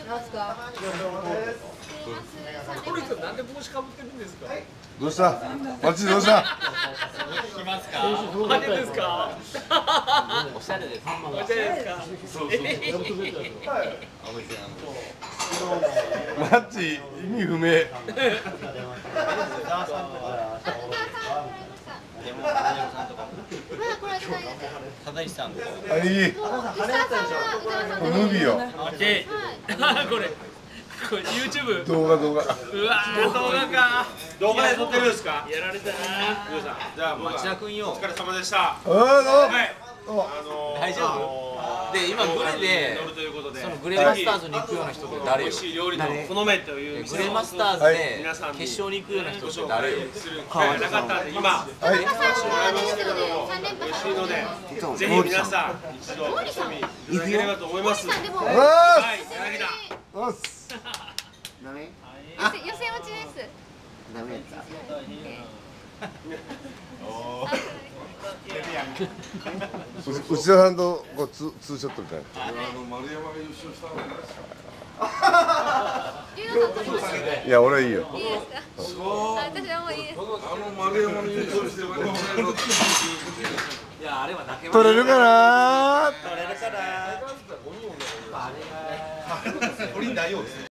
なんすか。 この人なんで帽子かぶってるんですか。 どうした？マッチどうした？ 来ますか。派手ですか。 おしゃれです。 おしゃれですか。 マッチ意味不明。 忠石さんとか。 兄貴。ムビよ。 で、これ YouTube。 動画。 うわー、動画か。 動画で撮ってるんですか。 やられたな。 皆さん、じゃあ町田君よ。お疲れ様でした。 ああ、 はい。 大丈夫？で今グレでそのグレマスターズに行くような人って誰よ？ 美味しい料理の好めというグレマスターズで決勝に行くような人って誰よ？ する機会がなかったんで今もらいますけれども美味しいのでぜひ皆さん一度ご賞味いただければと思います。はい、柳田。 おっす。 ダメ？予選落ちです。 ダメやった。 内田さんとこうツーショットみたいな。 丸山が優勝したの。 いや、俺はいいよ。 いいですか。私はもういいです。 丸山の優勝して我々の。 いやあれはだけ。 取れるかな。 取れるかな。 取りないようですね。